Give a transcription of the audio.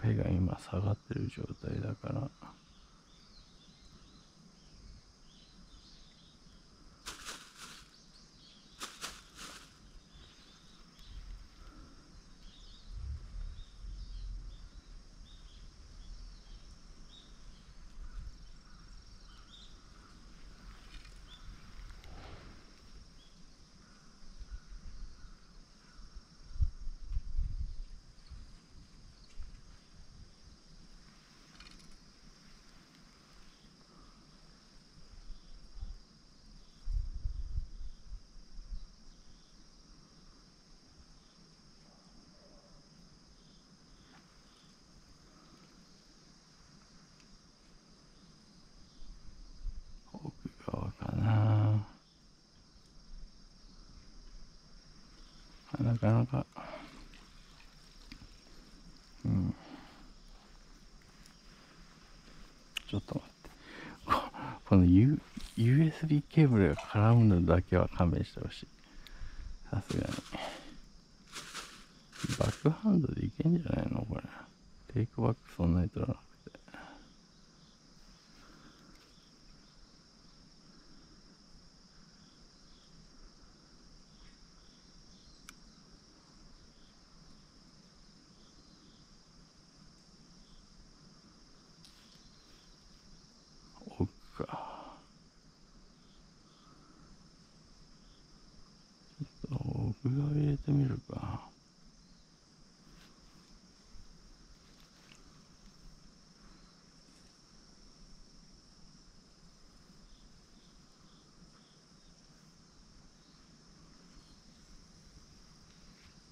Wi-Fi が今下がってる状態だから。奥側かな。なかなか、ちょっと待って。この、USB ケーブルが絡むのだけは勘弁してほしい。さすがに。バックハンドでいけんじゃないのこれ。テイクバックそんなに取らなくて。